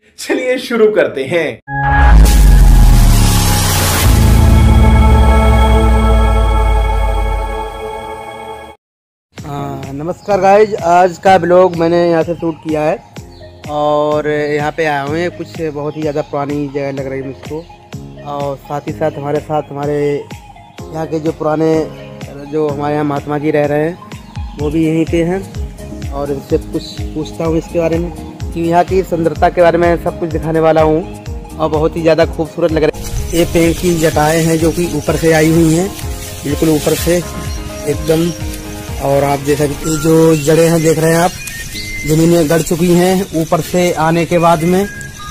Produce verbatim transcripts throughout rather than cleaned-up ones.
चलिए शुरू करते हैं। हाँ, नमस्कार गाइज, आज का ब्लॉग मैंने यहाँ से शूट किया है और यहाँ पे आए हुए हैं। कुछ बहुत ही ज़्यादा पुरानी जगह लग रही है मुझको, और साथ ही साथ हमारे साथ हमारे यहाँ के जो पुराने जो हमारे यहाँ महात्मा जी रह रहे हैं वो भी यहीं पे हैं, और इनसे कुछ पूछता हूँ इसके बारे में कि यहाँ की सुंदरता के बारे में सब कुछ दिखाने वाला हूँ। और बहुत ही ज़्यादा खूबसूरत लग रहा है। ये पेड़ की जटाएँ हैं जो कि ऊपर से आई हुई हैं, बिल्कुल ऊपर से एकदम। और आप जैसा जो जड़ें हैं देख रहे हैं आप, ज़मीन में गड़ चुकी हैं ऊपर से आने के बाद में,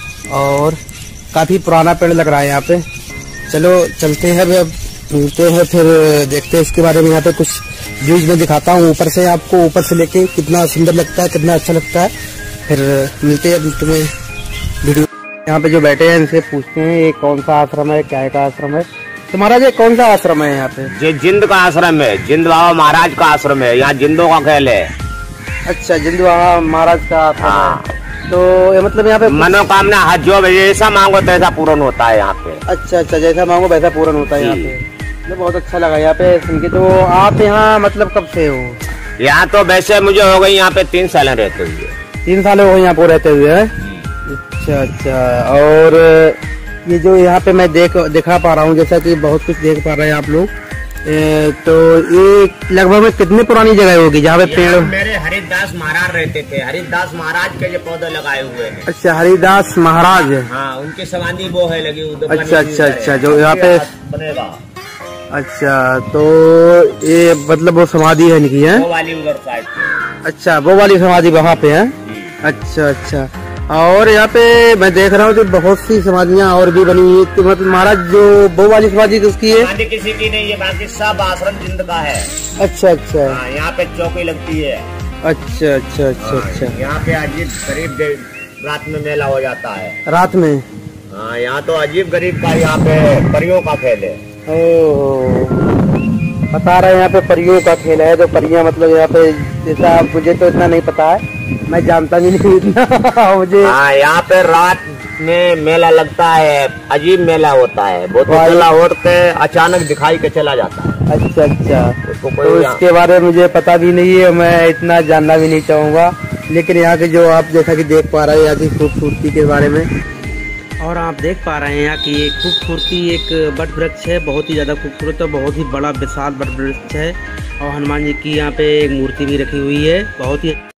और काफ़ी पुराना पेड़ लग रहा है यहाँ पे। चलो चलते हैं, अब मिलते हैं, फिर देखते हैं इसके बारे में। यहाँ पे कुछ व्यूज में दिखाता हूँ ऊपर से आपको, ऊपर से लेके कितना सुंदर लगता है, कितना अच्छा लगता है। फिर मिलते हैं तुम्हें वीडियो। यहाँ पे जो बैठे हैं इनसे पूछते हैं ये कौन सा आश्रम है, क्या का आश्रम है। तुम्हारा जो कौन सा आश्रम है यहाँ पे? ये जिंद का आश्रम है, जिंद बाबा महाराज का आश्रम है। यहाँ जिंदों का खेल है। अच्छा, जिंद बाबा महाराज का आश्रम है। तो ये मतलब यहाँ पे मनोकामना हज जो जैसा मांगो तैसा पूर्ण होता है यहाँ पे। अच्छा अच्छा, जैसा मांगो वैसा पूर्ण होता है यहाँ पे। बहुत अच्छा लगा यहाँ पे सुन के। तो आप यहाँ मतलब कब से हो? यहाँ तो वैसे मुझे हो गई यहाँ पे तीन साल रहते हुए। तीन साल हो गए यहाँ पे रहते हुए? अच्छा अच्छा। और ये जो यहाँ पे मैं देख दिखा पा रहा हूँ, जैसा कि बहुत कुछ देख पा रहे हैं आप लोग, तो ये लगभग में कितनी पुरानी जगह होगी जहाँ पे पेड़? मेरे हरिदास महाराज रहते थे। हरिदास महाराज के जो पौधे लगाए हुए हैं। अच्छा, हरिदास महाराज। हाँ, उनकी समाधि वो है लगी। अच्छा अच्छा अच्छा, जो यहाँ पे बनेगा। अच्छा, तो ये मतलब वो समाधि है इनकी है? वो वाली उधर साइड। अच्छा, वो वाली समाधि वहाँ पे है। अच्छा अच्छा। और यहाँ पे मैं देख रहा हूँ तो बहुत सी समाधियाँ और भी बनी हुई। तो मतलब महाराज जो वो वाली समाधि किसकी है? समाधि किसी की नहीं है, बाकी सब आश्रम जिंद का है। अच्छा अच्छा। यहाँ पे चौकी लगती है। अच्छा अच्छा अच्छा अच्छा। यहाँ पे अजीब गरीब रात में मेला हो जाता है। रात में? हाँ, यहाँ तो अजीब गरीब का यहाँ पे परियों का खेल है। ओह, बता रहे हैं यहाँ पे परियों का खेल है। तो परियां मतलब यहाँ पे, जैसा मुझे तो इतना नहीं पता है, मैं जानता भी नहीं इतना मुझे। हाँ, यहाँ पे रात में मेला लगता है, अजीब मेला होता है। वो तो चला उड़ते अचानक दिखाई के चला जाता है। अच्छा अच्छा। तो इसके बारे में मुझे पता भी नहीं है, मैं इतना जानना भी नहीं चाहूँगा। लेकिन यहाँ के जो आप जैसा कि देख पा रहे हैं यहाँ की खूबसूरती के बारे में, और आप देख पा रहे हैं यहाँ की एक खूबसूरती, एक बट वृक्ष है, बहुत ही ज़्यादा खूबसूरत है, बहुत ही बड़ा विशाल बट वृक्ष है। और हनुमान जी की यहाँ पे एक मूर्ति भी रखी हुई है, बहुत ही